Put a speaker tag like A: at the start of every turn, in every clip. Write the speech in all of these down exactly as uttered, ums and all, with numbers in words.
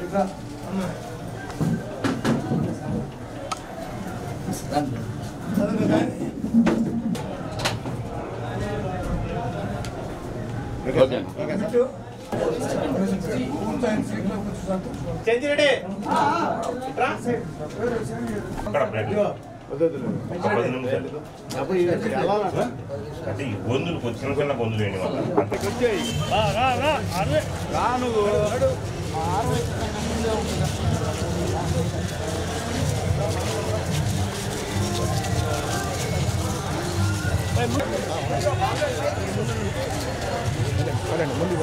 A: గొంతులు చిన్న చిన్న గొంతులు వేయండి
B: ముందు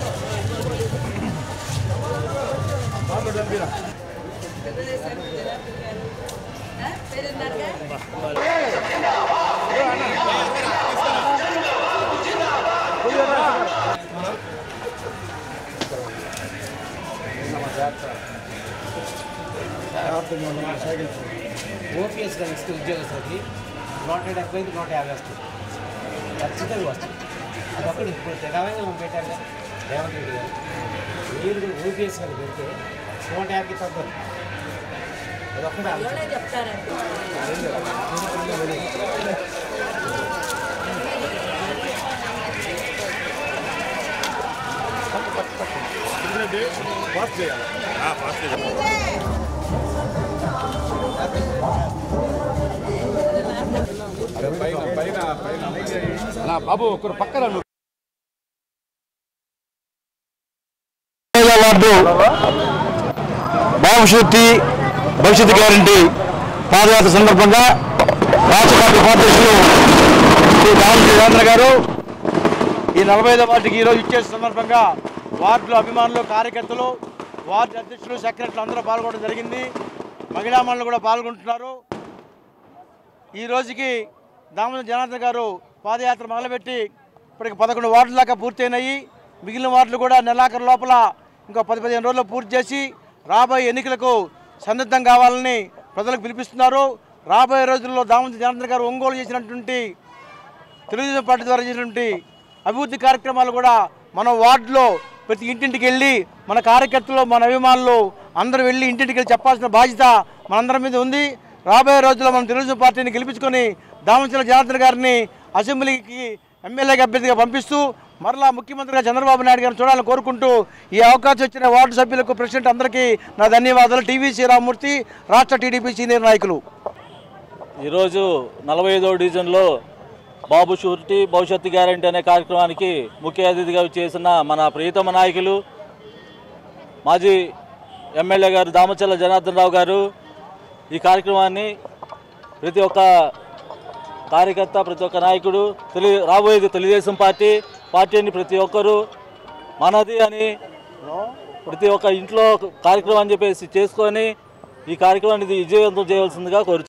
C: ఓపీఎస్ కానీ ఇస్తే ఉద్యోగస్తులకి నూట డెబ్బై ఐదు నూట యాభై వస్తుంది ఖచ్చితంగా వస్తుంది అదొక్కటి ఇప్పుడు తెలంగాణ మనం పెట్టాక రేవంత్ రెడ్డి గారు మీరు ఓపీఎస్ కానీ పెడితే నూట యాభైకి తగ్గదు అదొక్కటి
A: పాస్ చేయాలి పాస్ చేయాలి
B: బాబు ఒకరు పక్కన భవిష్యత్తు భవిష్యత్తు గ్యారంటీ పాదయాత్ర సందర్భంగా రాష్ట్ర పార్టీ ఉపాధ్యక్షులు శ్రీ దామచల జనార్దన్ గారు ఈ నలభై ఐదో వార్డుకి ఈరోజు ఇచ్చేసిన సందర్భంగా వార్డులో అభిమానులు కార్యకర్తలు వార్డు అధ్యక్షులు సెక్రటరీలు అందరూ పాల్గొనడం జరిగింది. మహిళా మండలి కూడా పాల్గొంటున్నారు. ఈ రోజుకి దామచల జనార్దన్ గారు పాదయాత్ర మొదలుపెట్టి ఇప్పటికి పదకొండు వార్డుల దాకా పూర్తయినాయి. మిగిలిన వార్డులు కూడా నెలాఖరు లోపల ఇంకో పది పదిహేను రోజుల్లో పూర్తి చేసి రాబోయే ఎన్నికలకు సన్నద్ధం కావాలని ప్రజలకు పిలిపిస్తున్నారు. రాబోయే రోజుల్లో దామచల జనార్దన్ గారు ఒంగోలు చేసినటువంటి తెలుగుదేశం పార్టీ ద్వారా చేసినటువంటి అభివృద్ధి కార్యక్రమాలు కూడా మన వార్డులో ప్రతి ఇంటింటికి వెళ్ళి మన కార్యకర్తలు మన అభిమానులు అందరూ వెళ్ళి ఇంటింటికి వెళ్ళి చెప్పాల్సిన బాధ్యత మనందరి మీద ఉంది. రాబోయే రోజుల్లో మనం తెలుగుదేశం పార్టీని గెలిపించుకొని దామచల జనార్దన్ గారిని అసెంబ్లీకి ఎమ్మెల్యేగా అభ్యర్థిగా పంపిస్తూ మరలా ముఖ్యమంత్రిగా చంద్రబాబు నాయుడు గారిని చూడాలని కోరుకుంటూ ఈ అవకాశం ఇచ్చిన వార్డు సభ్యులకు ప్రెసిడెంట్ అందరికీ నా ధన్యవాదాలు. టీవీ శ్రీరామూర్తి, రాష్ట్ర టీడీపీ సీనియర్ నాయకులు.
D: ఈరోజు నలభై ఐదో డివిజన్లో బాబు షూరిటీ భవిష్యత్తు గ్యారంటీ అనే కార్యక్రమానికి ముఖ్య అతిథిగా చేసిన మన ప్రియతమ నాయకులు మాజీ ఎమ్మెల్యే గారు దామచల జనార్దన్ రావు గారు ఈ కార్యక్రమాన్ని ప్రతి ఒక్క కార్యకర్త ప్రతి ఒక్క నాయకుడు తెలు రాబోయేది తెలుగుదేశం పార్టీ పార్టీని ప్రతి ఒక్కరూ మనది అని ప్రతి ఒక్క ఇంట్లో కార్యక్రమం అని చెప్పేసి చేసుకొని ఈ కార్యక్రమాన్ని విజయవంతం చేయవలసిందిగా కోరుతున్నాను.